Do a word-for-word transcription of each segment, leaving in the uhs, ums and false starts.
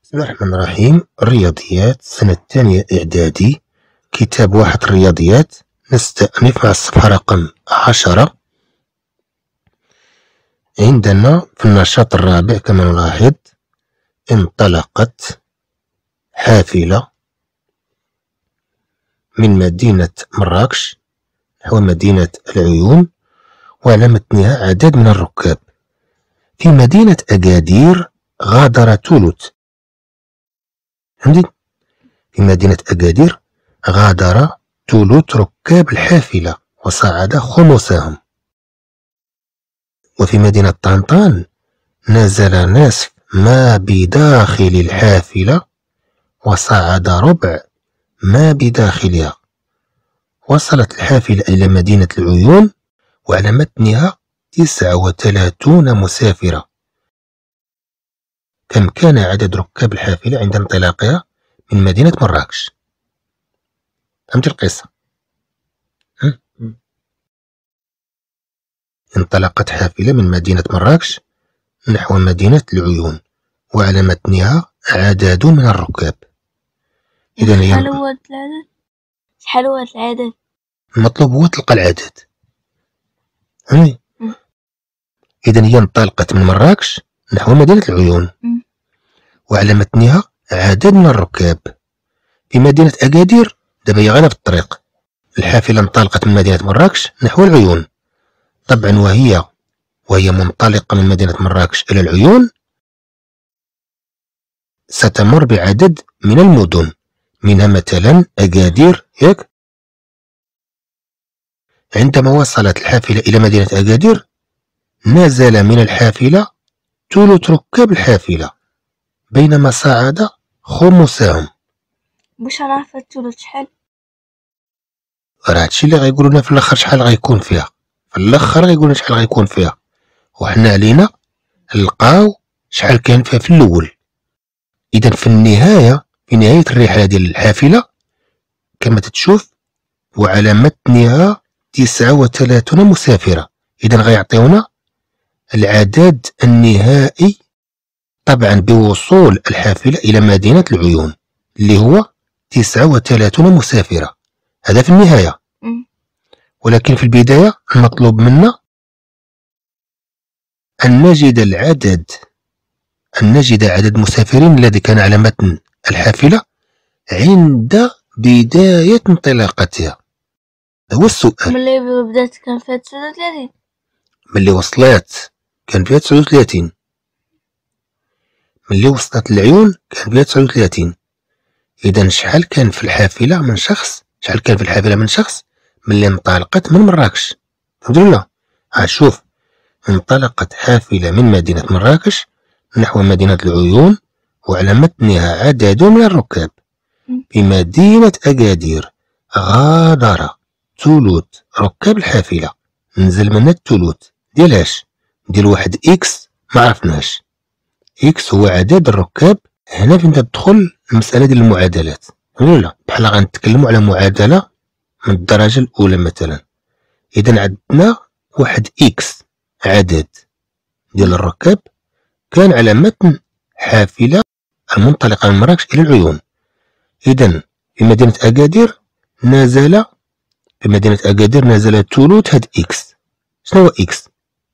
بسم الله الرحمن الرحيم. الرياضيات السنة الثانية إعدادي، كتاب واحد الرياضيات. نستأنف مع الصفحة رقم عشرة. عندنا في النشاط الرابع كما نلاحظ: انطلقت حافلة من مدينة مراكش نحو مدينة العيون، وعلى متنها عدد من الركاب. في مدينة أكادير غادر تولوت. فهمتي؟ في مدينة أكادير غادر تولوت ركاب الحافلة وصعد خمسهم. وفي مدينة طنطان نزل نصف ما بداخل الحافلة وصعد ربع ما بداخلها. وصلت الحافلة إلى مدينة العيون وعلى متنها تسعة وثلاثون مسافرة. كم كان عدد ركاب الحافلة عند انطلاقها من مدينة مراكش؟ فهمت القصة؟ انطلقت حافلة من مدينة مراكش نحو مدينة العيون وعلى متنها عدد من الركاب. إذا هي شحال هو العدد؟ شحال هو العدد؟ المطلوب هو تلقى العدد. فهمتي؟ إذا هي انطلقت من مراكش نحو مدينة العيون م. وعلى متنها عدد من الركاب. في مدينة أكادير دابا هي غانا في الطريق. الحافلة انطلقت من مدينة مراكش نحو العيون. طبعا وهي وهي منطلقة من مدينة مراكش إلى العيون ستمر بعدد من المدن، منها مثلا أكادير. ياك؟ عندما وصلت الحافلة إلى مدينة أكادير نزل من الحافلة ثلث ركاب الحافلة بينما صعد خمسهم. باش نعرف الثلث شحال؟ راه هادشي اللي غيقولوا لنا في الاخر شحال غيكون فيها. في الاخر غيقولوا لنا شحال غيكون فيها، وحنا علينا نلقاو شحال كان فيها في الاول. اذا في النهايه في نهايه الرحله ديال الحافله كما تتشوف وعلى متنها تسعة وثلاثون مسافره. اذا غيعطيونا العدد النهائي طبعا بوصول الحافله الى مدينه العيون اللي هو تسعة وثلاثون مسافره. هذا في النهايه. م. ولكن في البدايه المطلوب منا أن نجد العدد أن نجد عدد المسافرين الذي كان على متن الحافلة عند بداية انطلاقتها. هو السؤال. ملي بدات كان فيها تسعة وثلاثين. ملي وصلات كان فيها تسعة وثلاثين. ملي وصلت العيون كان فيها تسعة وثلاثين. إذا شحال كان في الحافلة من شخص؟ شحال كان في الحافلة من شخص ملي انطلقت من مراكش؟ فهمتوا ولا؟ ها شوف، انطلقت حافلة من مدينة مراكش نحو مدينة العيون وعلى متنها عدد من الركاب. في مدينة أكادير غادر ثلث ركاب الحافلة. نزل من الثلث ديال اش؟ ديال واحد اكس ما عرفناش. اكس هو عدد الركاب. هنا فين تدخل المسألة ديال المعادلات ولا بحال غنتكلموا على معادلة من الدرجة الأولى مثلا. إذا عندنا واحد اكس عدد ديال الركاب كان على متن حافلة المنطلقة من مراكش إلى العيون. إذا في مدينة أكادير نزل في مدينة أكادير نزل ثلث هاد إكس. شنو هو إكس؟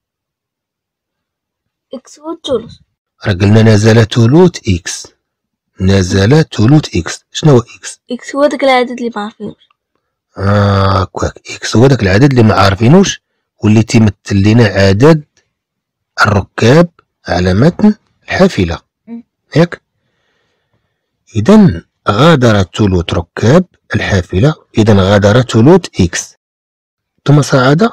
إكس هو الثلث. راه قلنا نزل ثلث إكس. نزل ثلث إكس. شنو هو إكس؟ إكس هو داك العدد اللي ما عارفينوش. آه هكاك. إكس هو داك العدد اللي ما عارفينوش واللي تيمثل لنا عدد الركاب على متن الحافلة. ياك؟ إذا غادر ثلث ركاب الحافلة. إذا غادر ثلث إكس ثم صعد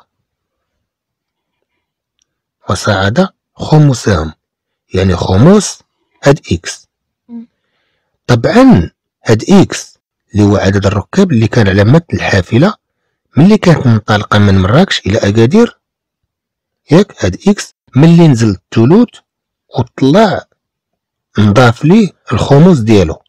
وصعد خمسهم، يعني خمس هاد إكس. طبعا هاد إكس اللي هو عدد الركاب اللي كان على متن الحافلة ملي كانت منطلقة من مراكش إلى أكادير. ياك؟ هاد إكس ملي نزل الثلث وطلع نضاف ليه الخمس ديالو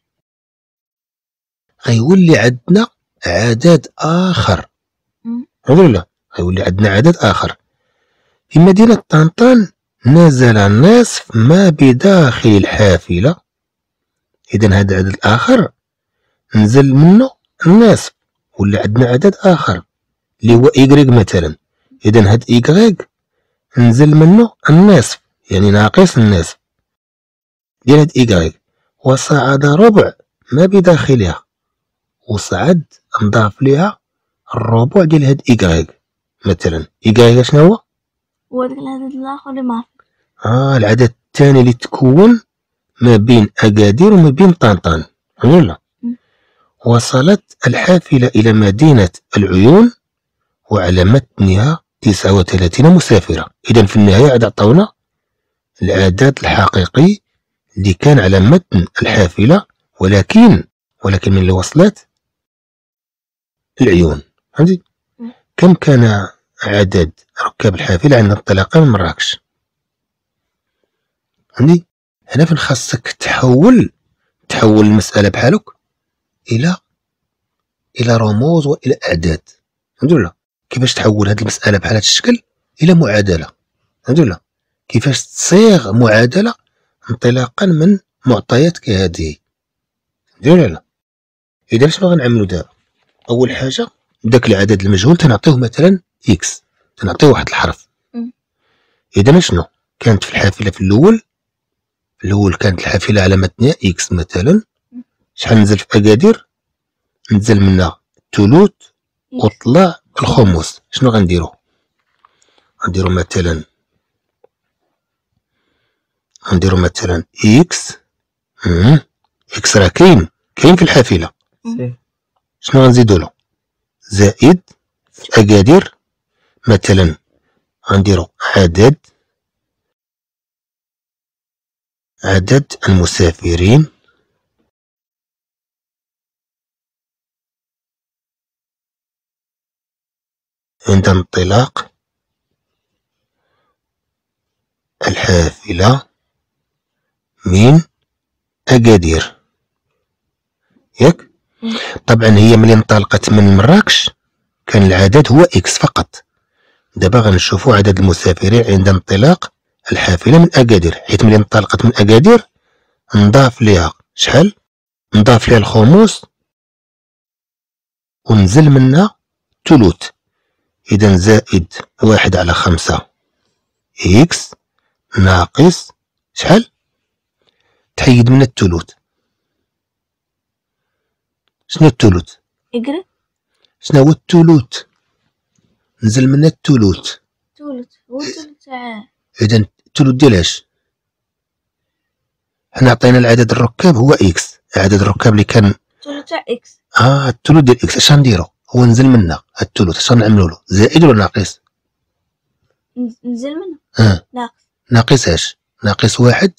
غيولي عندنا عدد آخر. ولا غيولي عندنا عدد آخر. في مدينة طنطان نزل نصف ما بداخل الحافلة اذا هذا العدد الاخر نزل منه النصف، ولا عندنا عدد اخر اللي هو إيكغيك مثلا. اذا هاد إيكغيك نزل منه النصف، يعني ناقص النصف ديال هاد إيكغيك، وصعد ربع ما بداخلها، وصعد نضاف ليها الربع ديال هاد إيكغيك مثلا. إيكغيك شنو هو؟ هو داك العدد الاخر اللي ما اه العدد الثاني اللي تكون ما بين أكادير وما بين طنطان، ولا؟ وصلت الحافلة إلى مدينة العيون وعلى متنها تسعة وثلاثين مسافرة. إذا في النهاية عاد عطاونا العدد الحقيقي اللي كان على متن الحافلة، ولكن ولكن من اللي وصلت العيون. فهمتي؟ كم كان عدد ركاب الحافلة عند انطلاقها من مراكش؟ فهمتي؟ هنا فين خاصك تحول تحول المسألة بحالك إلى إلى رموز وإلى أعداد. فهمتي ولا؟ كيفاش تحول هذه المسألة بحال هذا الشكل إلى معادلة؟ فهمتي ولا؟ كيفاش تصيغ معادلة انطلاقا من معطيات كهذه؟ فهمتي ولا لا؟ إذا شنو غنعملو دابا؟ أول حاجة داك العدد المجهول تنعطيوه مثلا إكس، تنعطيوه واحد الحرف. إذا شنو؟ كانت في الحافلة في الأول في الأول كانت الحافلة على متنها إكس مثلا. شحال نزل في أكادير؟ نزل منها الثلث وطلع الخمس. شنو غنديرو؟ غنديرو مثلا غنديرو مثلا إكس. مم. إكس راه كاين كاين في الحافلة. شنو غنزيدو له؟ زائد في أكادير مثلا غنديرو عدد عدد المسافرين عند انطلاق الحافلة من أكادير. ياك؟ طبعا هي ملي انطلقت من مراكش كان العدد هو إكس فقط. دابا غنشوفو عدد المسافرين عند انطلاق الحافلة من أكادير، حيت ملي انطلقت من أكادير نضاف ليها شحال؟ نضاف ليها الخمس ونزل منها الثلث. إذا زائد واحد على خمسة إكس ناقص شحال؟ تحيد من الثلث. شنو الثلث؟ إكغيك شنو هو الثلث؟ نزل من الثلث. ثلث هو الثلث تاع إذا الثلث ديال اش؟ حنا عطينا العدد الركاب هو إكس، عدد الركاب اللي كان الثلث تاع إكس. اه الثلث ديال إكس. اش غنديرو؟ هو نزل منا الثلث، اش غنعملو له؟ زائد ولا ناقص؟ نزل منه اه ناقص. ناقص اش؟ ناقص واحد.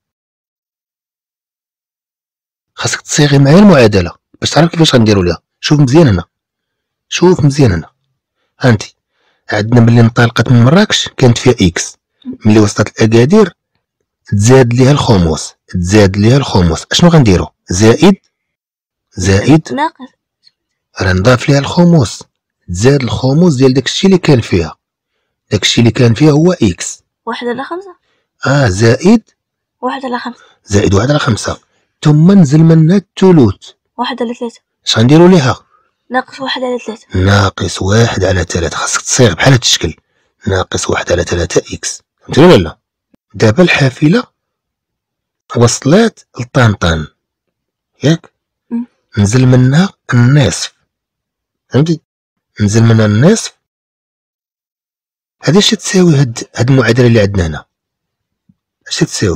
خاصك تصيغي معايا المعادلة باش تعرف كيفاش غنديرو ليها. شوف مزيان هنا، شوف مزيان هنا. هانتي عندنا ملي انطلقت من مراكش كانت فيها إكس، ملي وصلت لأكادير تزاد ليها الخمس، تزاد ليها الخمس. اشنو غنديرو؟ زائد زائد ناقص راه نضاف ليها الخمس، تزاد الخمس ديال داكشي اللي كان فيها. داكشي اللي كان فيها هو إكس. واحد على خمسة. اه زائد واحد على خمسة. زائد واحد على خمسة، ثم نزل منها الثلث. واحد على ثلاثة. اش غنديرو ليها؟ ناقص واحد على ثلاثة. ناقص واحد على ثلاثة. خاصك تصيغ بحال هاد الشكل، ناقص واحد على ثلاثة إكس. فهمتي ولا لا؟ دابا الحافلة وصلت لطنطان، ياك؟ نزل منها النصف. فهمتي؟ نزل منها النصف. هادي اش تساوي؟ هاد هاد المعادلة اللي عندنا هنا اش تساوي؟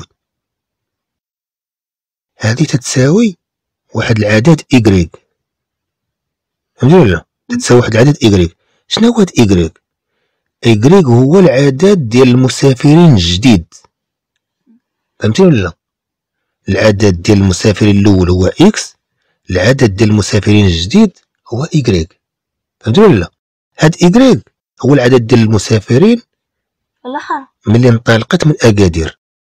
هادي تتساوي واحد العدد إيكغيك. فهمتي ولا؟ تتساوي واحد العدد إيكغيك. شنو هو هاد إيكغيك؟ إيكغيك هو العدد ديال المسافرين الجديد. فهمتي ولا لا؟ العدد ديال المسافرين الأول هو إكس، العدد ديال المسافرين الجديد هو إيكغيك. فهمتي ولا لا؟ هاد إيكغيك هو العدد ديال المسافرين الآخر ملي انطلقت من أكادير،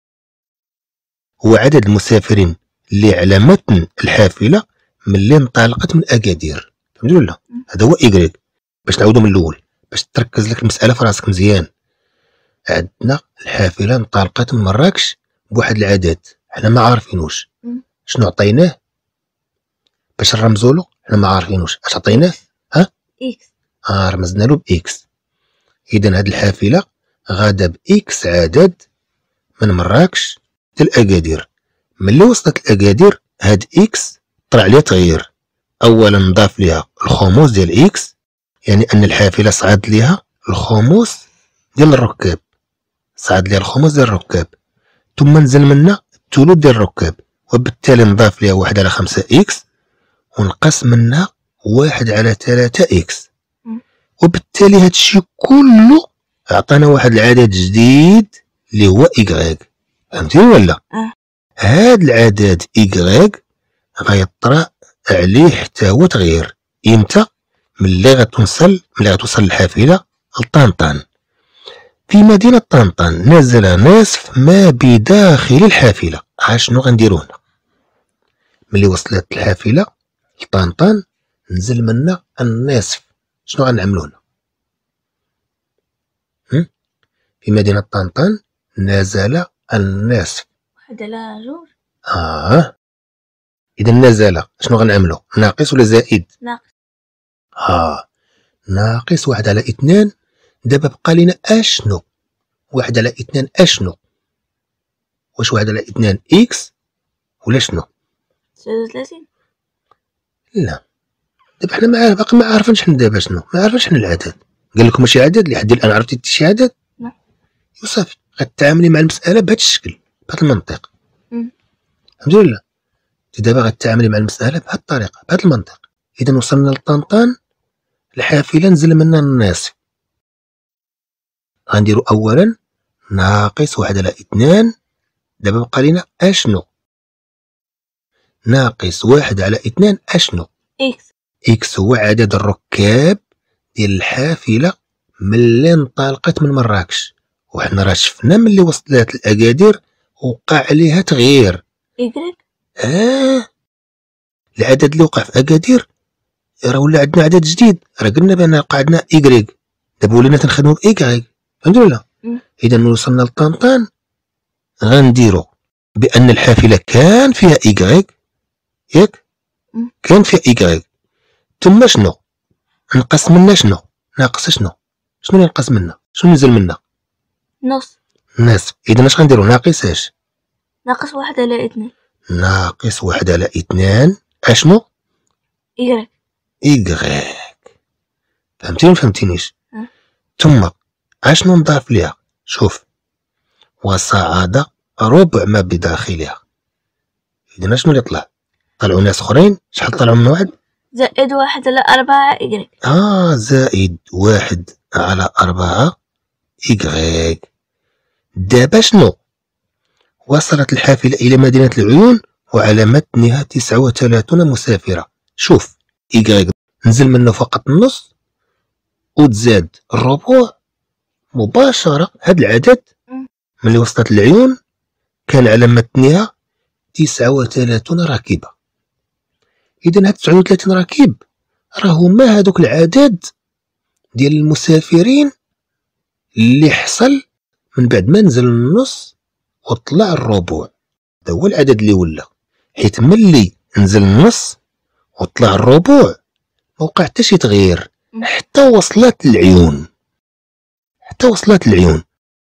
هو عدد المسافرين اللي على متن الحافلة ملي انطلقت من أكادير. فهمتي ولا؟ هذا هو إيكغيك. باش نعاودو من الأول باش تركز لك المسألة في راسك مزيان. عندنا الحافلة انطلقت من مراكش بواحد العدد حنا ما عارفينوش، شنو عطيناه باش نرمزوا له؟ حنا ما عارفينوش اش عطيناه. ها إكس. اه رمزنا له باكس. اذا هاد الحافله غادا باكس عدد من مراكش لأكادير. ملي وصلت لأكادير هاد اكس طرا عليها تغيير. اولا نضاف ليها الخموس ديال اكس، يعني ان الحافله صعد ليها الخموس ديال الركاب، صعد ليها الخموس ديال الركاب، ثم نزل منها الثلث ديال الركاب، وبالتالي نضاف ليها واحد على خمسة اكس ونقص منها واحد على ثلاثة اكس، وبالتالي هادشي كله عطانا واحد العدد جديد اللي هو إيكغيك. فهمتي ولا؟ أه. هاد العدد إيكغيك غيطرا عليه حتى هو تغيير. امتى؟ ملي غتوصل ملي غتوصل الحافله لطنطان. في مدينه طنطان نزل نصف ما بداخل الحافله. ها شنو غنديرو هنا؟ ملي وصلت الحافله لطنطان نزل منا النصف. شنو غنعملو هنا؟ في مدينه طنطان نزل النصف. واحد على جوج. اه اذا نزل شنو غنعملو؟ ناقص ولا زائد؟ ناقص. ها ناقص واحد على اثنان. دابا بقى لينا اشنو؟ واحد على اثنان اشنو؟ واش واحد على اثنان اكس ولا شنو؟ تسعود وثلاثين. لا دابا حنا ما عارف باقي ما عارفينش حنا دابا شنو، ما عارفينش حنا العدد. قال لكم ماشي عدد لحد الان عرفتي شي عدد؟ لا. وصافي غتعاملي مع المساله بهذا الشكل بهذا المنطق. الحمد لله. انت دابا غتعاملي مع المساله بهذه الطريقه بهذا المنطق. اذا وصلنا لطنطان الحافله نزل منها النصف. غنديرو اولا ناقص واحد على اثنان. دابا بقى لينا اشنو؟ ناقص واحد على اثنان اشنو؟ إكس. إكس هو عدد الركاب ديال الحافلة ملي انطلقت من مراكش، وحنا راه شفنا ملي وصلت لأكادير وقع عليها تغيير. إيكغيك. اه العدد اللي وقع في أكادير راه ولا عندنا عدد جديد. راه قلنا بان وقع عندنا إيكغيك، دابا ولينا تنخدمو بإيكغيك. فهمتي ولا؟ إذا ملي وصلنا لطنطان غنديرو بأن الحافلة كان فيها إيكغيك، ياك؟ كان فيها إيكغيك، ثم شنو؟ نقص منا شنو؟ ناقص شنو؟ شنو اللي نقص منا؟ شنو نزل منا؟ نص. نصف. إذا اش غنديرو؟ ناقص اش؟ ناقص واحد على اثنين. ناقص واحد على اثنان اشنو؟ إيكغيك. إيكغيك. فهمتيني ولا فهمتينيش؟ أه. ثم اشنو نضاف ليها؟ شوف، وصعد ربع ما بداخلها. إذا اشنو اللي طلع؟ طلعوا ناس اخرين. شحال طلعوا من واحد؟ زائد واحد على أربعة إيكغيك. اه زائد واحد على أربعة إيكغيك. دابا شنو؟ وصلت الحافلة إلى مدينة العيون وعلى متنها تسعة وثلاثون مسافرة. شوف إيكغيك نزل منه فقط النص وتزاد الربع مباشرة. هاد العدد ملي وصلت العيون كان على متنها تسعة وثلاثون راكبة. إذا هاد تسعة وثلاثين راكب راه هما هادوك العدد ديال المسافرين اللي حصل من بعد ما نزل النص وطلع الربع. هذا هو العدد اللي ولا، حيت ملي نزل النص وطلع الربع ما وقع حتى شي تغيير حتى وصلت العيون. حتى وصلت العيون.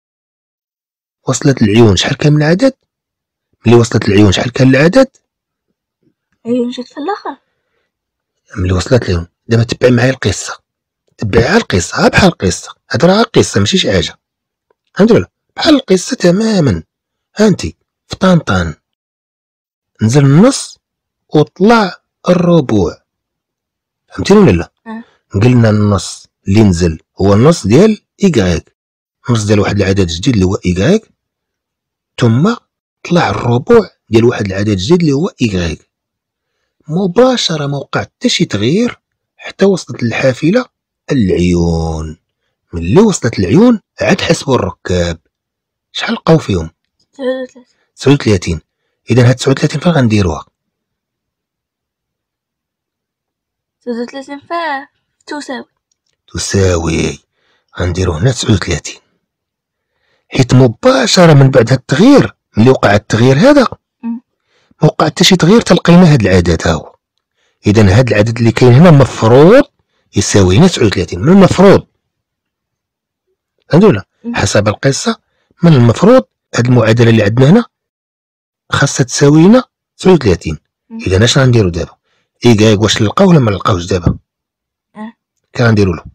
وصلت العيون شحال كان من العدد؟ ملي وصلت العيون شحال كان العدد؟ عيون جات في الاخر. ملي وصلت العيون. دابا تبعي معايا القصه، تبعي القصه بحال القصه. هاد راه قصه ماشي شي حاجه. فهمتي ولا؟ بحال القصه تماما. هانتي في طنطان نزل النص وطلع الربوع. فهمتيني ولا لا؟ أه. قلنا النص اللي نزل هو النص ديال إيكغيك، النص ديال واحد العدد جديد اللي هو إيكغيك، ثم طلع الربوع ديال واحد العدد جديد اللي هو إيكغيك. مباشرة ما وقع حتى شي تغيير حتى وصلت الحافلة العيون. ملي وصلت العيون عاد حسبوا الركاب شحال لقاو فيهم؟ تسعة وثلاثين. إذا هاد تسعة وثلاثين فين غنديروها؟ تسعة وثلاثين فين تساوي تساوي غنديرو هنا تسعة وثلاثين، حيت مباشرة من بعد هاد التغيير ملي وقع التغيير هذا موقع حتى شي تغيير تلقينا هاد العدد ها هو. اذا هاد العدد اللي كاين هنا مفروض يساوي هنا تسعة وثلاثين، من المفروض فهمتوا ولا؟ حسب القصه من المفروض هاد المعادله اللي عندنا هنا خاصها تساوي هنا تسعة وثلاثين. اذا اش غنديروا دابا؟ ايكايك واش نلقاو ولا ما نلقاوش دابا؟ اه كي غنديروا له؟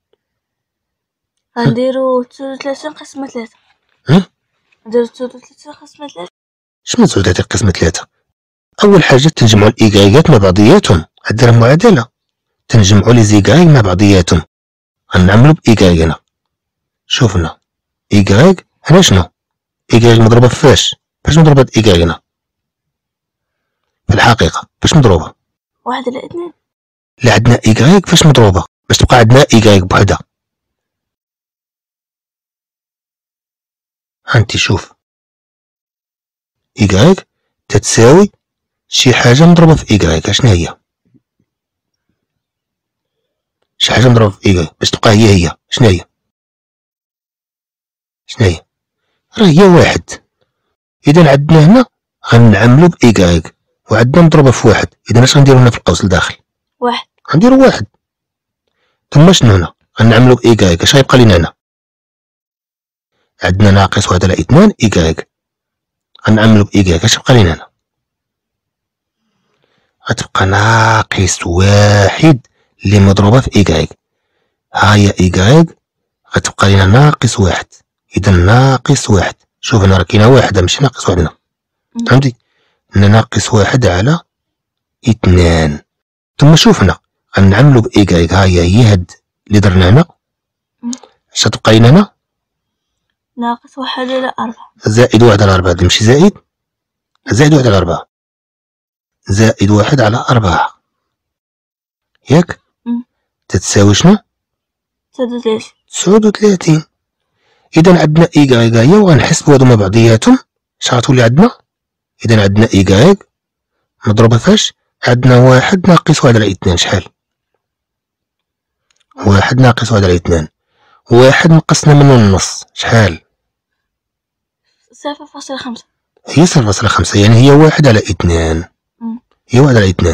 غنديرو تسعة وثلاثين قسمة ثلاثة. ها نديرو تسعة وثلاثين قسمة ثلاثة. شنو تسعة وثلاثين قسمة ثلاثة؟ اول حاجه تنجمعوا الايكايكات مع بعضياتهم، عندنا معادله تنجمعوا لي زيكايك مع بعضياتهم. غنعملوا بايكايك هنا. شوف هنا ايكايك هنا شنو؟ ايكايك مضروبه في فاش؟ فاش مضروبه ايكايك هنا؟ في الحقيقه فاش مضروبه؟ واحد على اثنين. لا عندنا ايكايك فاش مضروبه باش تبقى عندنا ايكايك بوحدها. هانتي شوف ايكايك تتساوي شي حاجه مضروبه في ايكايك. اشنا هي؟ شي حاجه مضروبه في ايكايك باش تبقى هي هي. شنو هي؟ شنو هي؟ راه هي واحد. اذا عندنا هنا غنعملو بايكايك وعندنا مضروبه في واحد. اذا اش غنديرو هنا في القوس لداخل؟ واحد. غنديرو واحد. ثم شنو هنا؟ غنعملو بايكايك. اش غيبقى لينا هنا؟ عندنا ناقص واحد على اثنان ايكايك. غنعملو بايكايك. اش يبقى لينا هنا؟ غتبقى ناقص واحد اللي مضروبه في ايكايك. ها هي ايكايك غتبقى لينا ناقص واحد. اذا ناقص واحد. شوف هنا راه كاينه واحد ماشي ناقص واحد هنا. فهمتي؟ هنا ناقص واحد على اثنان. ثم شوف هنا غنعملو بايكايك. ها هي هي هاد اللي درنا هنا. اش غتبقى لينا هنا؟ ناقص واحد على أربعة. زائد واحد على أربعة. ماشي زائد؟ زائد واحد على أربعة. زائد واحد على أربعة. ياك؟ تتساوي شنو؟ تسعة وثلاثين. تسعة وثلاثين. إذا عندنا إيكايك هي وغنحسبو هادو مع بعضياتهم. اش غتولي عندنا؟ إذا عندنا إيكايك مضروبة فاش؟ عندنا واحد ناقص واحد على اثنان. شحال؟ واحد ناقص واحد على اثنان. واحد نقصنا منو النص شحال؟ صفر فاصلة خمسة. هي صفر فاصلة خمسة. يعني هي واحد على اثنان. هي واحد على اثنان.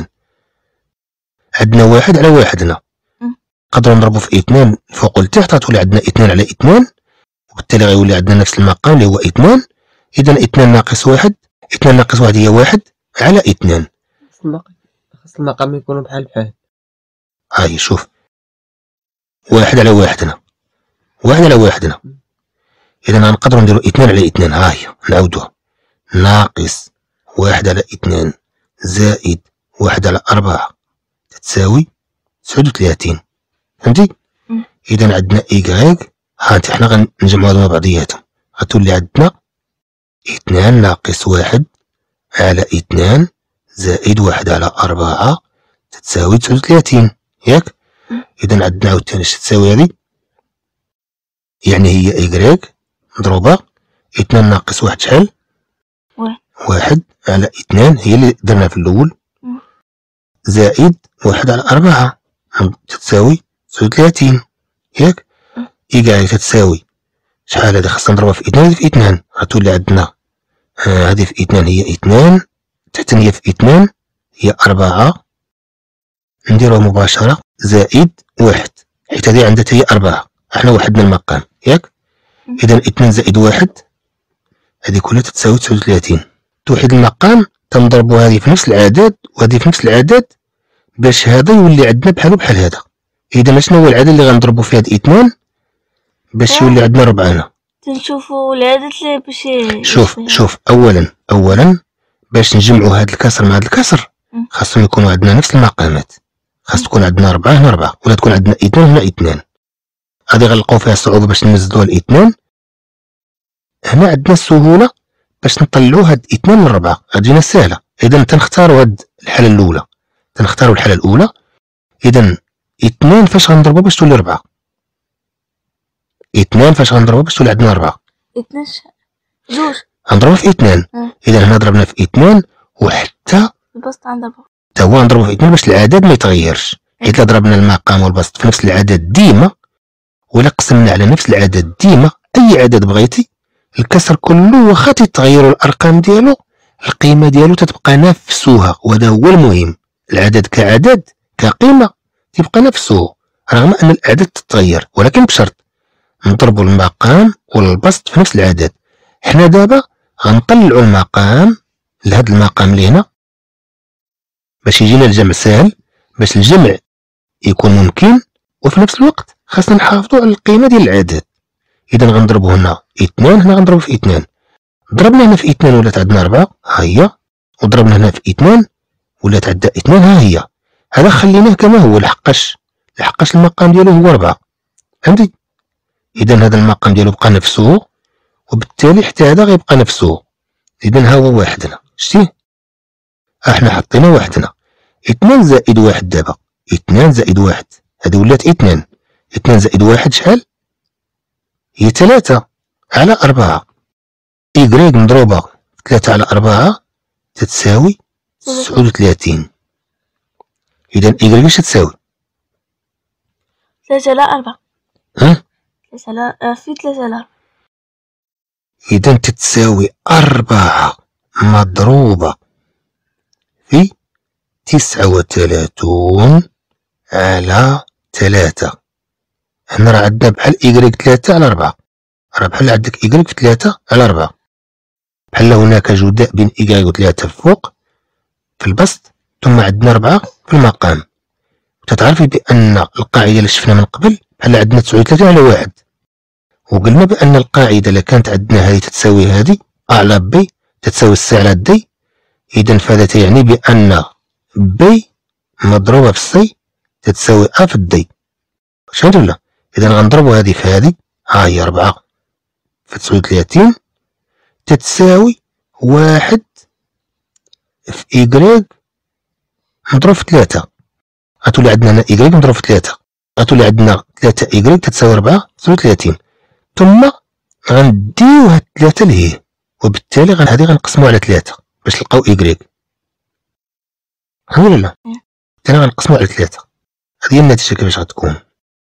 عندنا واحد على واحد هنا. نقدروا نضربو في اثنان فوق لتحت غتولي عندنا اثنان على اثنان، وبالتالي غيولي عندنا نفس المقام اللي هو اثنان. إذا اثنان ناقص واحد. اثنان ناقص واحد هي واحد على اثنان. خاص المقام يكونوا بحال بحال. هاي شوف واحد على واحد هنا. واحد على واحد هنا. إذا غنقدروا نديرو اثنان على اثنان. ها هي نعاودوها. ناقص واحد على اثنان زائد واحد على أربعة تتساوي تسعة وثلاثين. فهمتي؟ إذا عندنا إيكايك. هانتي حنا غنجمعو هادو مع بعضياتهم. غتولي عندنا اثنان ناقص واحد على اثنان زائد واحد على أربعة تتساوي تسعة وثلاثين. ياك؟ إذا عندنا عاوتاني اش تساوي هادي؟ يعني هي إيكغيك مضروبة اثنان ناقص واحد شحال؟ واحد. واحد على اثنان هي اللي درنا في الأول زائد واحد على أربعة تتساوي تسعة وثلاثين. ياك؟ إيكغيك تتساوي شحال هادي؟ خاصنا نضربها في اثنان. هادي في اثنان غتولي عندنا هادي في اثنان هي اثنان تحتانية في اثنان هي أربعة. نديروها مباشرة زائد واحد حيت هادي عندها هي أربعة. احنا وحدنا المقام. ياك؟ إذا اثنان زائد واحد هادي كلها تتساوي تسعة وثلاثين. توحيد المقام تنضربو هادي في نفس العدد وهادي في نفس العدد باش هذا يولي عندنا بحالو بحال هذا. إذا شنو هو العدد اللي غنضربو فيه هاد اثنان باش يولي عندنا ربعة هنا؟ تنشوفو العدد اللي باش شوف شوف أولا أولا باش نجمعو هاد الكسر مع هاد الكسر خاصهم يكونوا عندنا نفس المقامات. خاص تكون عندنا ربعة هنا ربعة ولا تكون عندنا اثنان هنا اثنان. هادي غنلقاو فيها صعوبة باش نمزدوها الاثنان. هنا عندنا السهولة باش نطلعو هاد اثنان من ربعة غتجينا ساهلة. إذا تنختارو هاد الحالة الأولى. تنختارو الحالة الأولى. إذا اثنان فاش غنضربو باش تولي ربعة؟ اثنان فاش غنضربو باش تولي عندنا ربعة؟ اثنان جوج. غنضربو في اثنان. إذا هنا ضربنا في اثنان وحتى البسط غنضربو تا هو غنضربو في اثنان باش العدد ما يتغيرش. حيت إلا ضربنا المقام والبسط في نفس العدد ديما ولا قسمنا على نفس العدد ديما أي عدد بغيتي الكسر كله واخا تيتغيروا الأرقام ديالو القيمة ديالو تتبقى نفسها، وهذا هو المهم. العدد كعدد كقيمة تبقى نفسه رغم أن الأعداد تتغير، ولكن بشرط نضربوا المقام والبسط في نفس العدد. حنا دابا غنطلعوا المقام لهذا المقام اللي هنا باش يجينا الجمع ساهل، باش الجمع يكون ممكن، وفي نفس الوقت خاصنا نحافظوا على القيمة ديال العدد. إذا غنضربوا هنا اثنان، هنا غنضربوا في اثنان. ضربنا هنا في اثنان ولات عندنا أربعة، ها هي، وضربنا هنا في اثنان ولات عندنا اثنان، ها هي. هذا خليناه كما هو لحقاش لحقاش المقام ديالو هو أربعة، فهمتي؟ إذا هذا المقام ديالو بقى نفسه، وبالتالي حتى هذا غيبقى نفسه. إذا ها هو واحد هنا، شتي؟ احنا حطينا واحد هنا. اثنان زائد واحد دابا، اثنان زائد واحد هذه ولات اثنان. اثنان زائد واحد شحال؟ هي ثلاثة على أربعة. إيكغيك مضروبة في ثلاثة على أربعة تتساوي تسعود وثلاثين. إذا إيكغيك اش تساوي؟ ثلاثة على أربعة. ها؟ ثلاثة على آه، في ثلاثة على أربعة. إذا تتساوي أربعة مضروبة في تسعة وثلاثون على ثلاثة. هنا راه عندنا بحال إيكغيك ثلاثة على أربعة، راه بحال عندك إيكغيك في ثلاثة على أربعة، بحال هناك جداء بين إيكغيك وثلاثة فوق في البسط، ثم عندنا أربعة في المقام. تتعرفي بأن القاعدة اللي شفنا من قبل بحال عندنا تسعة وثلاثين على واحد، وقلنا بأن القاعدة اللي كانت عندنا هذه تتساوي هذه أ على بي تتساوي سي على دي. إذا فهذا تعني بأن بي مضروبة في سي تتساوي أ في الدي، فهمتوا ولا؟ إذا غنضربوا هذه في هذه، ها هي أربعة في تسعة وثلاثين تتساوي واحد في إيكغيك مضروب في ثلاثة. غتولي عندنا هنا إيكغيك مضروب في ثلاثة، غتولي عندنا ثلاثة إيكغيك تتساوي أربعة تسعة وثلاثين، ثم غنديو هاد ثلاثة لهيه، وبالتالي غن هادي غنقسمو على ثلاثة باش نلقاو إيكغيك. فهمتي ولا لا؟ بالتالي غنقسمو على ثلاثة. هادي هي النتيجة كيفاش غتكون.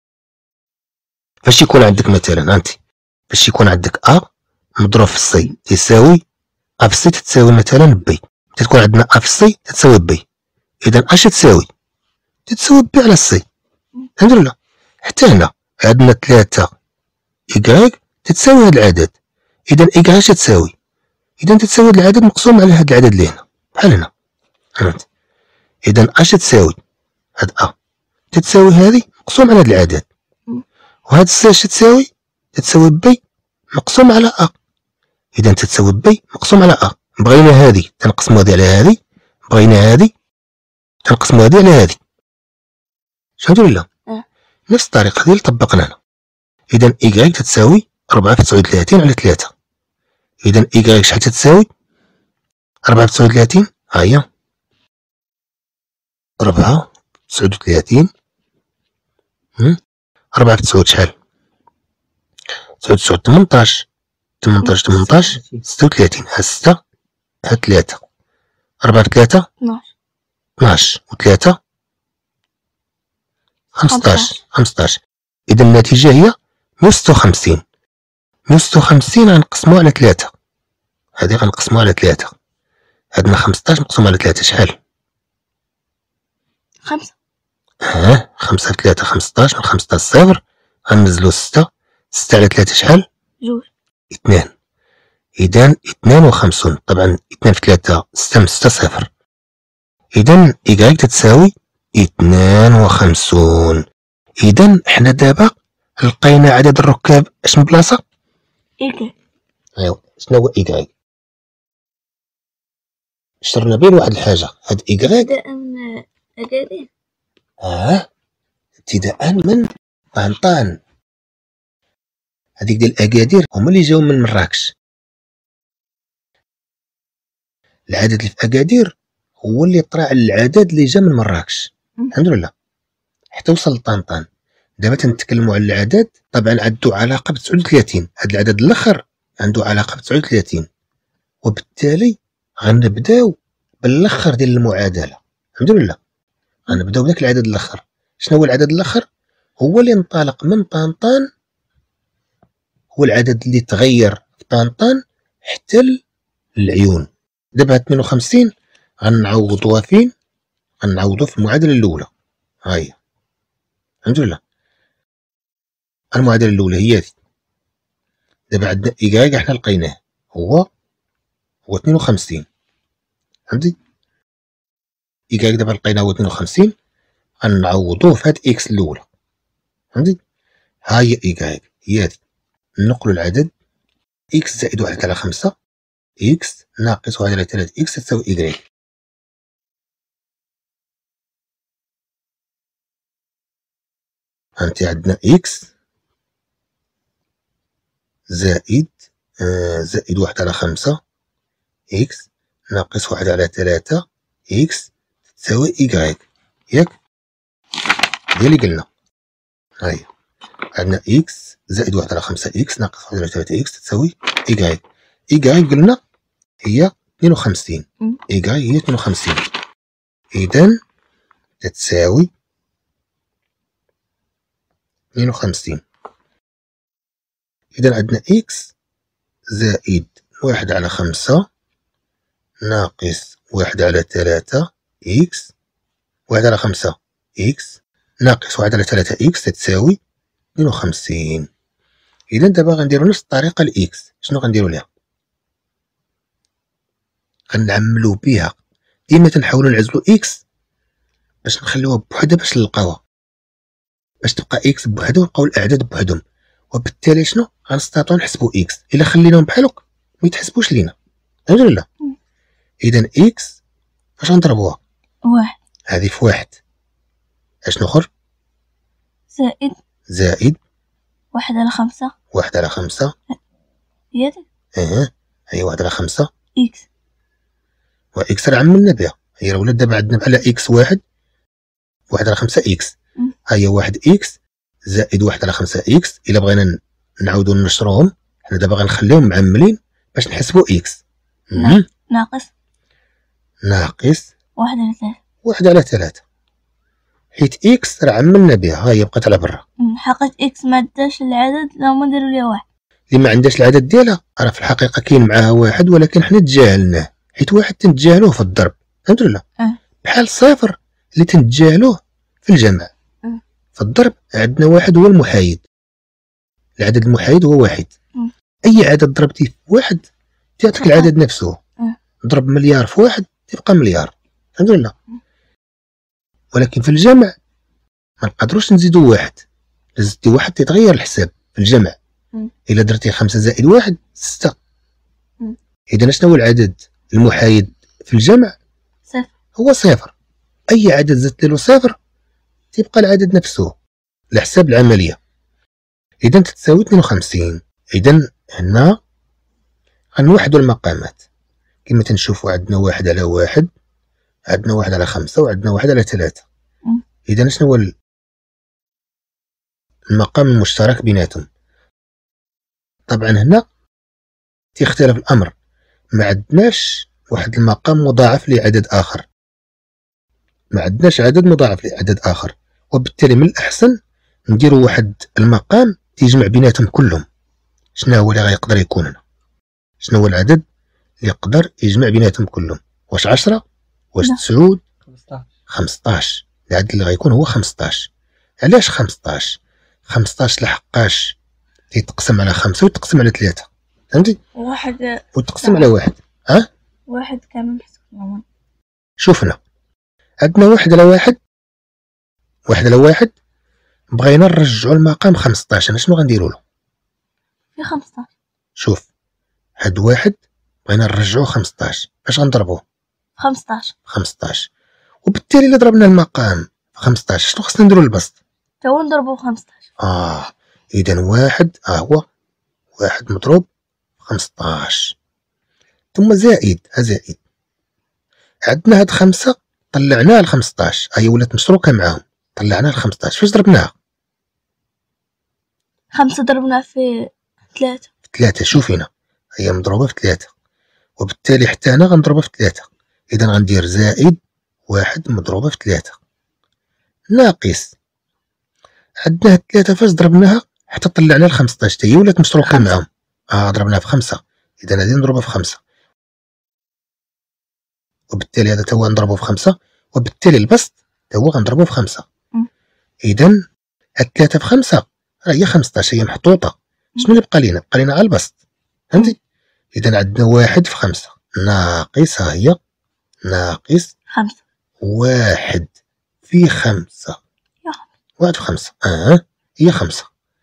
فاش يكون عندك مثلا انت فاش يكون عندك أ مضروب في سي تساوي أ في سي تتساوي مثلا بي، تتكون عندنا أ في سي تتساوي بي، إذا اش تساوي؟ تتساوي بي على سي. فهمتي ولا؟ حتى هنا عندنا ثلاثة إيكغيك تتساوي هاد العدد، إذا إيكغيك اش تساوي؟ إذا تتساوي هاد العدد مقسوم على هاد العدد اللي هنا بحال هنا، فهمت؟ إذا اش تساوي؟ هاد أ تتساوي هادي مقسوم على هاد العدد، وهاد سي اش تساوي؟ تتساوي بي مقسوم على أ، إذا تتساوي بي مقسوم على أ. بغينا هادي تنقسمو هادي على هادي، بغينا هادي تنقسمو هادي على هادي، فهمتي ولا؟ أه. نفس الطريقة هادي اللي طبقنا هنا. إذا إيكغيك تتساوي أربعة في تسعة وثلاثين على ثلاثة. إذا إيكغيك شحال تتساوي؟ أربعة في تسعة وثلاثين، ها هي أربعة في تسعة وثلاثين، أربعة في تسعود شحال؟ تسعة وتسعين تمنطاش، تمنطاش تمنطاش ستة وثلاثين، ها ستة ها ثلاثة، أربعة في ثلاثة اثناش، اثناش وثلاثة خمسطاش، خمسطاش. إذا النتيجة هي مية وستة وخمسين. مية وستة وخمسين غنقسمو على ثلاثة، هادي غنقسمو على ثلاثة، عندنا خمسطاش مقسوم على ثلاثة شحال؟ خمسة. ها خمسة في ثلاثة خمسطاش، من خمسطاش صفر غنزلو ستة، ستة على ثلاثة شحال؟ جوج. اثنان. إذا اثنان وخمسون، طبعا اثنان في ثلاثة ستة من ستة صفر. إذا إيكغيك تتساوي اثنان وخمسون. إذا حنا دابا لقينا عدد الركاب اش من بلاصة؟ إيكغيك. أيوا شنو هو إيكغيك؟ شرنا بين واحد الحاجة، هاد إيكغيك ابتداء من أكادير. اه ابتداء من طنطان. هذيك ديال اكادير هما اللي جاو من مراكش. العدد اللي في اكادير هو اللي طرا على العدد اللي جا من مراكش، الحمد لله حتى وصل لطنطان. دابا تنتكلموا على العدد طبعا عنده علاقه ب تسعة وثلاثين، هذا العدد الاخر عنده علاقه ب تسعة وثلاثين، وبالتالي غنبداو بالاخر ديال المعادله. الحمد لله غنبداو بداك العدد الاخر. شنو هو العدد الاخر؟ هو اللي انطلق من طنطان، هو العدد اللي تغير في طنطان حتى العيون. دابا اثنين وخمسين غنعوضوها فين؟ غنعوضو في المعادله الاولى. ها هي فهمتوا ولا؟ المعادله الاولى هي هذه. دابا عندنا إيكغيك حنا لقيناه هو هو اثنين وخمسين. فهمتي؟ إيكغيك دابا لقيناه هو اثنين وخمسين، غنعوضوه في هاد إكس الأولى. فهمتي؟ ها هي إيكغيك هي هادي. نقلو العدد إكس زائد واحد على خمسة إكس ناقص واحد على ثلاثة إكس تساوي إيكغيك. فهمتي؟ عندنا إكس زائد آه زائد واحد على خمسة إكس ناقص واحد على ثلاثة إكس تساوي إيكغيك. ياك؟ هي اللي قلنا. ها هي عندنا إكس زائد واحد على خمسة إكس ناقص واحد على ثلاثة إكس تساوي إيكغيك. إيكغيك قلنا هي اثنين وخمسين. إيكغيك هي اثنين وخمسين. إذن تتساوي اثنين وخمسين. إذن عندنا إكس زائد واحد على خمسة ناقص واحد على ثلاثة إكس واحد على خمسة إكس ناقص واحد على ثلاثة إكس تتساوي اثنين وخمسين. إذن دابا غنديرو نفس الطريقة لإكس. شنو غنديرو ليها؟ غنعملو بها ديما تنحاولو نعزلو إكس باش نخليوها بوحدها باش نلقاوها، باش تبقى إكس بوحدها ونلقاو الأعداد بوحدهم، وبالتالي شنو غنستطيعو نحسبو إكس. إلا خليناهم بحال هكا ميتحسبوش لينا. فهمتي ولا؟ إذن إكس فاش غنضربوها؟ واحد هادي في واحد. اشنو اخر؟ زائد زائد واحد على خمسة واحد على خمسة. هي هادي. اه هي واحد على خمسة إكس وإكس راه عملنا بها. هي راه ولات دابا عندنا بحال إكس واحد واحد على خمسة إكس. ها هي واحد إكس زائد واحد على خمسة إكس. إلا بغينا نعاودو نشروهم حنا دابا غنخليهم معملين باش نحسبو إكس. ناقص ناقص واحد على ثلاثة واحد على ثلاثة، حيت إكس راه عملنا بها. ها هي بقات على برا. حقيقة إكس ما عندهاش العدد لو ما نديرو ليها واحد. اللي ما عندهاش العدد ديالها راه في الحقيقة كاين معاها واحد، ولكن حنا تجاهلناه حيت واحد تنتجاهلوه في الضرب. فهمت ولا؟ أه. بحال صفر اللي تنتجاهلوه في الجمع. أه. في الضرب عندنا واحد هو المحايد. العدد المحايد هو واحد. أه. أي عدد ضربتيه في واحد تعطيك أه. العدد نفسه. أه. ضرب مليار في واحد تبقى مليار. فهمت ولا؟ أه. ولكن في الجمع ما نقدروش نزيدو واحد. إلا زدتي واحد تيتغير الحساب في الجمع. أه. إلا درتي خمسة زائد واحد ستة. أه. إذا شنو هو العدد المحايد في الجمع؟ صفر. هو صفر. أي عدد زدت له صفر تبقى العدد نفسه لحساب العملية. إذا تتساوي اثنين وخمسين. إذا هنا غنوحدو المقامات كما تنشوفوا. عندنا واحد على واحد، عندنا واحد على خمسة، وعندنا واحد على ثلاثة. إذا شنو هو المقام المشترك بيناتهم؟ طبعا هنا تيختلف الأمر، ما عندناش واحد المقام مضاعف لعدد آخر، ما عندناش عدد مضاعف لعدد آخر، وبالتالي من الأحسن نديرو واحد المقام تيجمع بيناتهم كلهم. شنو هو اللي غيقدر يكون هنا؟ شنو هو العدد اللي يقدر يجمع بيناتهم كلهم؟ واش عشرة؟ واش تسعود؟ خمسطاش. العدد اللي غيكون هو خمسطاش. علاش خمسطاش؟ خمسطاش لحقاش يتقسم على خمسة ويتقسم على ثلاثة. فهمتي؟ واحد وتقسم على واحد. ها؟ واحد كامل محسوب. شوف هنا عندنا واحد على واحد، واحد على واحد بغينا نرجعو المقام خمسطاش. انا شنو غنديرو له؟ في خمسطاش. شوف هاد واحد بغينا نرجعو خمسطاش، اش غنضربوه؟ خمسطاش. خمسطاش. وبالتالي الا ضربنا المقام في خمسطاش شنو خصنا نديرو للبسط؟ تو نضربو خمسطاش. اه اذا واحد ها هو واحد مضروب في خمسطاش ثم زائد. ها زائد عندنا هاد خمسة طلعناها ل خمسطاش، هي ولات مشروكة معاهم، طلعناها ل خمسطاش. فاش ضربناها؟ خمسة ضربنا في ثلاثة. في ثلاثة. شوف هنا هي مضروبة في ثلاثة، وبالتالي حتى هنا غنضربها في ثلاثة. إذا غندير زائد واحد مضروبة في ثلاثة ناقص عندنا هاد ثلاثة فاش ضربناها حتى طلعنا ل خمسطاش حتى هي ولات مشروكة معاهم. اه ضربناها في خمسة. إذا غادي نضربها في خمسة. وبالتالي هذا تا هو نضربو في خمسة، وبالتالي البسط تا هو غنضربو في خمسة. مم. إذا هاد ثلاثة في خمسة راه هي خمسطاش، هي محطوطة. شنو اللي بقى لينا؟ بقى لينا غير البسط، فهمتي؟ إذا عندنا واحد في خمسة ناقص، ها هي ناقص خمسة. واحد في خمسة. يا واحد في خمسة اه هي خمسة.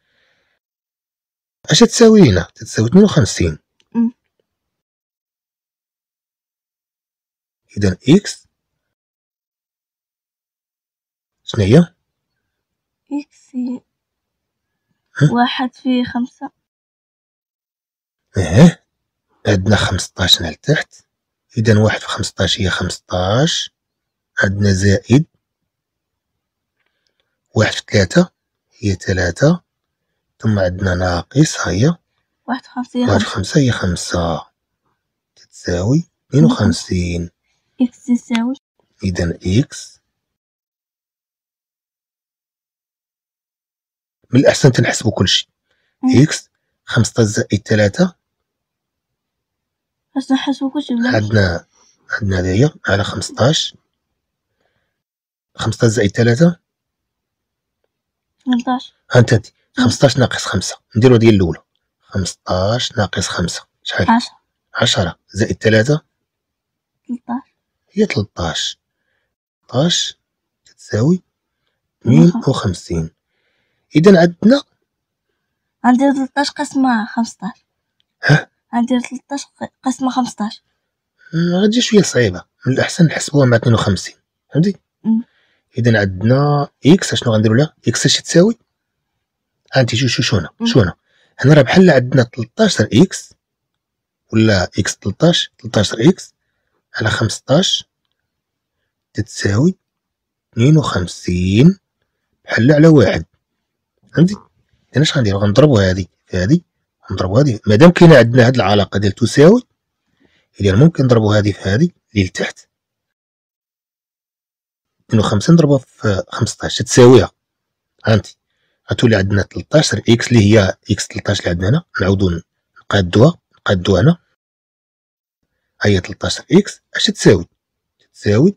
اش تساوي لينا؟ تتساوي اثنين وخمسين. مم. إذا إكس شنو هي؟ إكس هي ها؟ واحد في خمسة. اه عندنا خمسطاش هنا لتحت. إذا واحد في خمسطاش هي خمسطاش. عندنا زائد واحد في ثلاثة هي ثلاثة. ثم عندنا ناقص، ها هي واحد في خمسة هي واحد في خمسة. خمسة هي خمسة، تتساوي اثنين وخمسين. إكس تساوي. إذا إكس من الأحسن تنحسبو كلشي. مم. إكس خمسطاش زائد ثلاثة. باش نحسبو كلشي بلا. عندنا عندنا هذايا على خمسطاش. خمسطاش زائد ثلاثة ثمنطاش. ها انت خمسطاش ناقص خمسة. نديرو ديال الأولى. خمسطاش ناقص خمسة شحال؟ عشرة. عشرة زائد ثلاثة تلطاش. هي تلطاش. تلطاش تتساوي اثنين وخمسين. إذا عندنا غندير تلطاش قسمة خمسطاش. ها غندير تلطاش قسمة خمسطاش. غتجي شوية صعيبة، من الأحسن نحسبوها مع اثنين وخمسين، فهمتي؟ إذا عندنا إكس أشنو غنديرو لها؟ إكس اش تساوي؟ ها انت شو شو شو هنا شو هنا هنا راه بحال عندنا تلطاش إكس ولا إكس تلطاش. تلطاش إكس على خمسطاش تتساوي اثنين وخمسين بحال على واحد، فهمتي؟ إذا اش غنديرو؟ غنضربو هادي في هادي ونضربو هادي. مادام كاينه عندنا هاد العلاقة ديال تساوي، إذا ممكن نضربو هادي في هادي اللي لتحت. اثنين وخمسين نضربوها في خمسطاش تتساويها. هانتي غتولي عندنا تلطاش إكس اللي هي إكس تلطاش اللي عندنا هنا. نعاودو نقادوها نقادوها هنا. هي تلطاش إكس اش تساوي؟ تساوي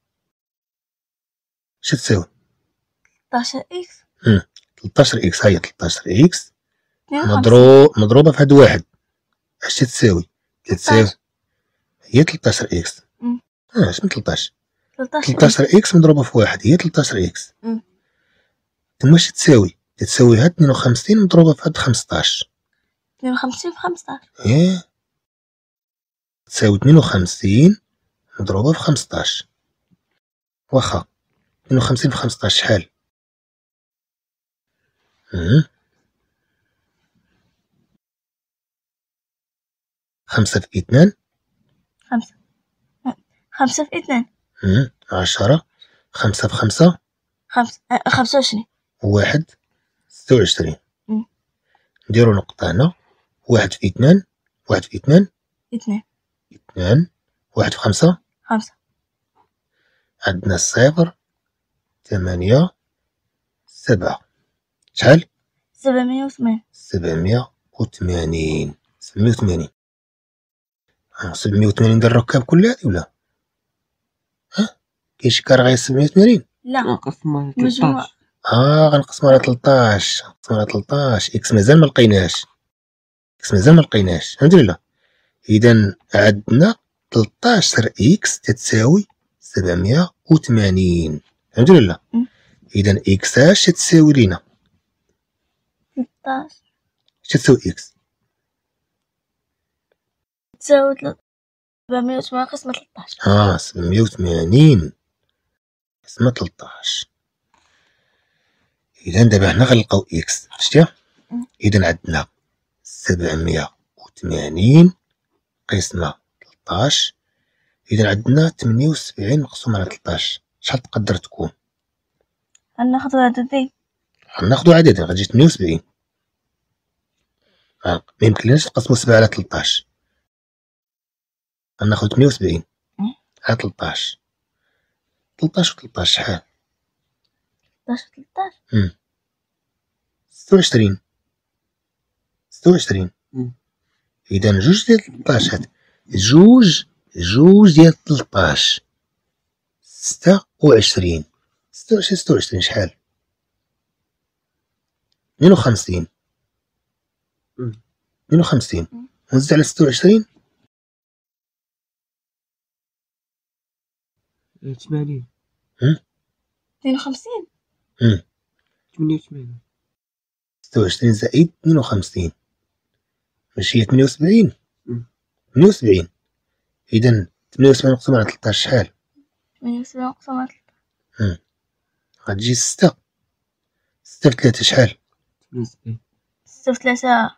اش تساوي؟ تلطاش إكس. امم تلطاش إكس هي تلطاش إكس اثنين وخمسين. مضروب مضروبة في هاد واحد اش تساوي؟ تساوي هي تلطاش إكس. اه اش من تلطاش؟ تلطاش إكس مضروبة في واحد هي تلطاش إكس. ثم اش تساوي؟ تتساوي هاد اثنين وخمسين مضروبة في هاد خمسطاش. اثنين وخمسين في خمسطاش. ايه تساوي اثنين وخمسين مضروبة في خمسطاش. واخا اثنين وخمسين في خمسطاش شحال؟ امم خمسة في اثنان. خمسة. خمسة في اثنان. امم عشرة. خمسة في خمسة. خمسة. آه، خمسة وعشرين. واحد ستة وعشرين. مم. نديرو نقطة هنا. واحد في اثنان. واحد في اثنان. اثنان. اثنان. واحد في خمسة. خمسة. عندنا صفر ثمانية سبعة شحال؟ سبعمية وثمانين. سبعمية وثمانين. سبعمية وثمانين. ها سبعمية وثمانين ديال الركاب كل هادي ولا؟ ها كاين شي كار غير سبعمية وثمانين؟ لا نقسمها مجموع. تلطاش. اه غنقسمو على تلطاش. نقسمو على تلطاش. اكس مازال ما لقيناش. اكس مازال ما لقيناش، فهمتي ولا؟ اذا عندنا تلطاش اكس تتساوي سبعمية وثمانين، فهمتي ولا؟ اذا اكس اش تساوي لينا؟ تلطاش. اش تساوي اكس؟ تساوي سبعمية وثمانين قسمة تلطاش. اه سبعمية وثمانين قسمة تلطاش. اذا دابا حنا غنلقاو اكس شتي. اذا عندنا سبعمية وثمانين قسمة تلطاش. اذا عندنا ثمانية وسبعين مقسوم على تلطاش شحال تقدر تكون؟ غناخدو عددين. غناخدو عددين غتجي ثمانية وسبعين. ما يمكنلناش نقسمو سبعة على تلطاش. غناخدو ثمانية وسبعين على تلطاش. تلطاش و تلطاش شحال؟ تلطاش و تلطاش. امم ستة وعشرين. ستة وعشرين. مم. اذا جوج ديال تلطاش هاد جوج جوج ديال تلطاش، ستة وعشرين، ستة وعشرين ستة وعشرين شحال؟ اثنين وخمسين، اثنين وخمسين ونزيد على ستة وعشرين ثمانين. اثنين وخمسين. ثمانية وثمانين. ستة وعشرين زائد اثنين وخمسين ماشي هي ثمانية وسبعين؟ ثمانية وسبعين. إذا ثمانية وسبعين مقسوم على تلطاش شحال؟ ثمانية وسبعين مقسوم على تلطاش غتجي ستة. ستة في ثلاثة شحال؟ ثمانية وسبعين. ستة في ثلاثة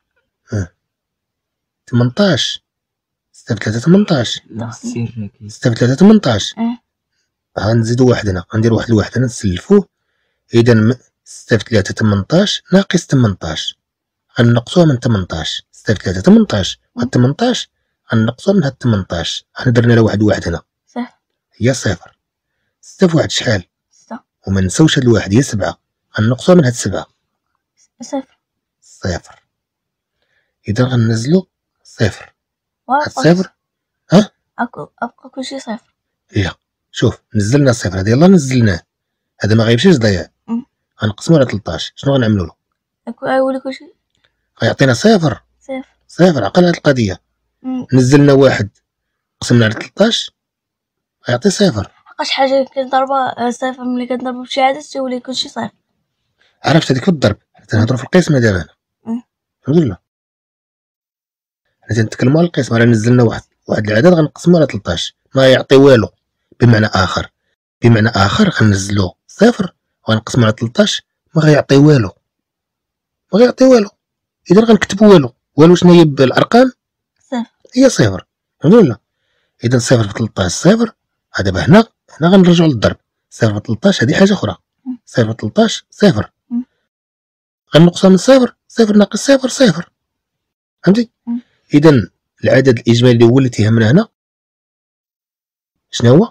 تمنطاش. ستة في ثلاثة تمنطاش. السر كاين. ستة في ثلاثة تمنطاش. اه غنزيدو واحد هنا، غندير واحد الواحد هنا نسلفوه. إذا ستة في ثلاثة تمنطاش ناقص تمنطاش، غنقصوها من تمنطاش. ستة في ثلاثة تمنطاش، وهاد تمنطاش غنقصوها من هاد تمنطاش. حنا درنا لها واحد واحد هنا صفر. هي صفر. ستة في واحد شحال؟ ستة. وما نساوش هاد الواحد هي سبعة، غنقصوها من هاد سبعة. صفر. صفر. إذا غنزلو صفر. هاد وأبقى صفر ها؟ أكو أبقى كلشي صفر. لا شوف نزلنا صفر، هذا يلاه نزلناه، هذا ما غيمشيش ضياع. غنقسمو على تلطاش، شنو غنعملو له؟ أكو أولي كلشي غيعطينا صفر. صفر. صفر عقل هاد القضية. مم. نزلنا واحد قسمنا على تلطاش غيعطي صفر. حقاش حاجة كنضربها صفر ملي كنضربو بشي عدد تولي كلشي صفر. عرفت هذيك في الضرب، حنا تنهضرو في القسمة دابا هنا. فهمت ولا؟ حنا تنتكلمو على القسمة، راه نزلنا واحد واحد العدد غنقسمو على تلطاش ما يعطي والو. بمعنى آخر بمعنى آخر غنزلو صفر وغنقسمو على تلطاش ما غيعطي والو، ما غيعطي والو. إذا غنكتبو والو. والو شنو هي بالأرقام؟ صفر. هي صفر. فهمت ولا؟ إذا صفر في تلطاش صفر. هذا دابا هنا هنا غنرجعو للضرب. صفر في تلطاش هذه حاجة أخرى. صفر في تلطاش صفر، غنقصها من صفر. صفر ناقص صفر صفر. فهمتي؟ إذا العدد الإجمالي اللي هو اللي تيهمنا هنا شنو هو؟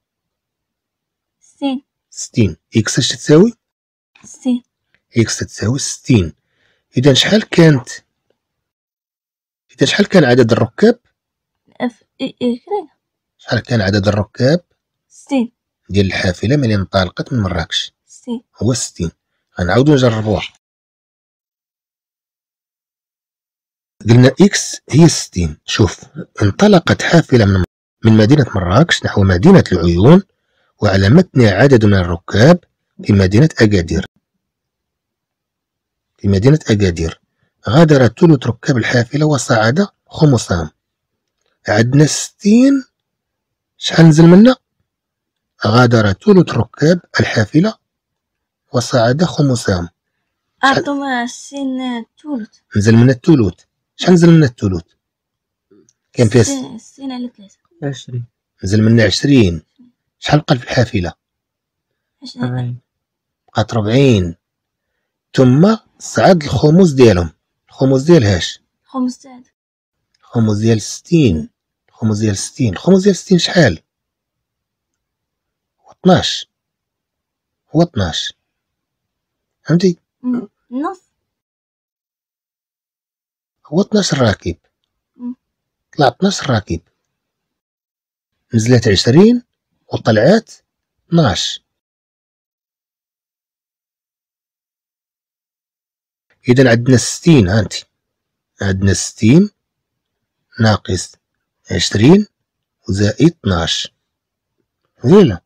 ستين. ستين. إكس اش تساوي؟ ستين. إكس تساوي ستين. إذا شحال كانت؟ إذا شحال كان عدد الركاب؟ اف اي اي كده. شحال كان عدد الركاب ستين ديال الحافلة ملي انطلقت من مراكش؟ ستين. هو ستين. غنعاودو نجربوها. قلنا إكس هي ستين. شوف، انطلقت حافلة من من مدينة مراكش نحو مدينة العيون وعلى متنها عدد من الركاب في مدينة أكادير. في مدينة أكادير غادر ثلث ركاب الحافلة وصعد خمسهم. عندنا ستين، شحال نزل منا؟ غادر ثلث ركاب الحافلة وصعد خمسهم. أعطونا ستين ثلث. نزل منا الثلث. شحال نزل منا الثلث؟ كان فيها ستين. ستين على ثلاثة. عشرين. نزل منا عشرين. شحال بقى في الحافلة؟ عشرين. بقات ربعين. ثم صعد الخمس ديالهم. الخمس ديال هاش؟ خمس تاعد. الخمس ديال ستين. الخمس ديال ستين. الخمس ديال ستين شحال؟ هو اثناش. هو اثناش. فهمتي؟ نص. هو اثناش راكب. طلع اثناش راكب. نزلت عشرين وطلعت اثناش. إذا عندنا ستين. هانتي عندنا ستين ناقص عشرين وزائد اثناش. ولا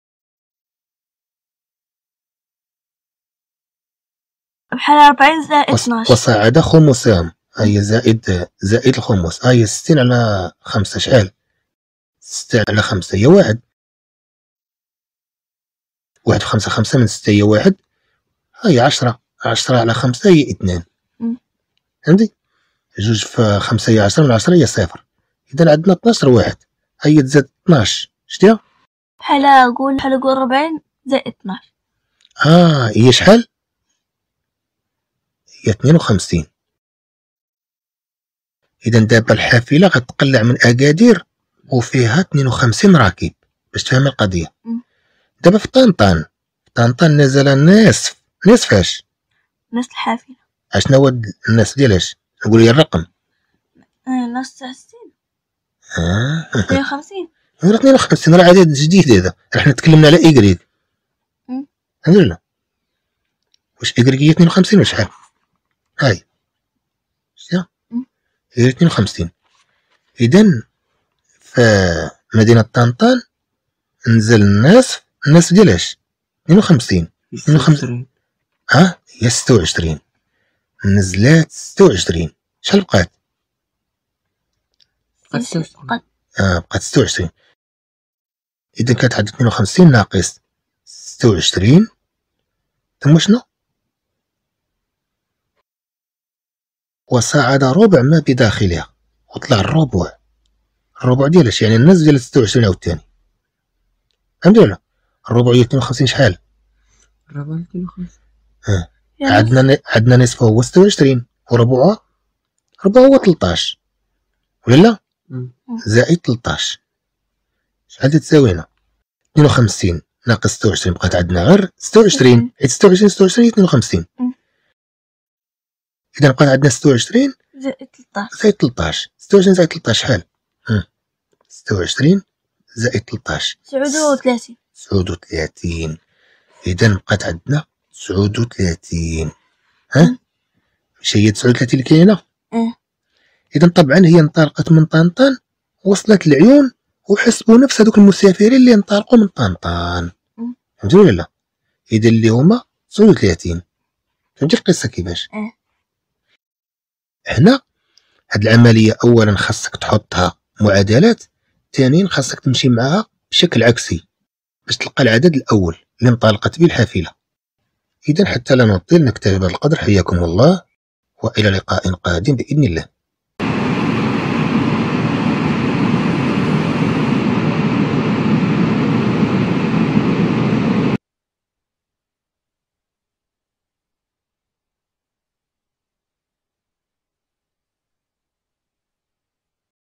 بحال أربعين زائد اثناش. وصعد خمسهم. هي زائد زائد الخمس. هي ستين على خمسة شحال؟ ستة على خمسة هي واحد. واحد في خمسة خمسة، من ستة هي واحد. هي عشرة. عشرة على خمسة هي اثنان. فهمتي؟ جوج في خمسة هي عشرة، من عشرة هي صفر. إذا عندنا اثناش واحد. هي تزاد اثناش. شتيها؟ بحال أقول بحال أقول أربعين زائد اثناش. آه هي شحال؟ هي اثنين وخمسين. إذا دابا الحافلة غتقلع من أكادير وفيها اثنين وخمسين راكب باش تفهم القضية. دابا في طنطان، في طنطان نزل نصف. نصف اش؟ نص الحافلة. اشنا هو الناس ديال اش؟ قول لي الرقم. نص تاع ستين. اه اثنين وخمسين. راه اثنين وخمسين راه عدد جديد هذا، احنا تكلمنا على إيكغيك. مم. فهمتي ولا؟ واش إيكغيك هي اثنين وخمسين ولا شحال؟ هاي شتيها مم. هي اثنين وخمسين. إذن في مدينة طنطان نزل الناس الناس ديال اش؟ اثنين وخمسين. اثنين وخمسين ها هي ستة وعشرين، نزلات ستة وعشرين. شحال بقات؟ بقات ستة وعشرين. بقات اه بقات ستة وعشرين. إذا كانت عندك اثنين وخمسين ناقص ستة وعشرين ثم شنو؟ وصعد ربع ما بداخلها، وطلع الربع. الربع ديال اش؟ يعني النصف ديال ستة وعشرين عاوتاني. فهمتي ولا؟ الربع هي اثنين وخمسين شحال؟ الربع اثنين وخمسين. اه يعني عندنا عندنا نصف هو ستة وعشرين وربعها ربعها هو ثلاثطاش ولا لا؟ مم. زائد ثلاثطاش شحال تساوينا؟ اثنين وخمسين ناقص ستة وعشرين بقات عندنا غير ستة وعشرين، حيت ستة وعشرين ستة وعشرين هي اثنين وخمسين. مم. إذا بقات عندنا ستة وعشرين زائد ثلاثطاش. زائد ثلاثطاش. ستة وعشرين زائد ثلاثطاش شحال؟ ستة وعشرين زائد ثلاثطاش تسعود وثلاثين. تسعود وثلاثين. إذا بقات عندنا تسعود وثلاثين. ها مش هي تسعود وثلاثين اللي كاينه؟ اه إذا طبعا هي انطلقت من طنطان وصلت لعيون، وحسبوا نفس هذوك المسافرين اللي انطلقوا من طنطان. مم. فهمتي ولا لا؟ إذا اللي هما تسعود وثلاثين. فهمتي القصة كيفاش؟ اه هنا هاد العملية أولا خاصك تحطها معادلات، ثانيا خاصك تمشي معها بشكل عكسي باش تلقى العدد الأول اللي انطلقت به الحافلة. إذا حتى لا نطيل نكتفي بهذا القدر. حياكم الله وإلى لقاء قادم بإذن الله.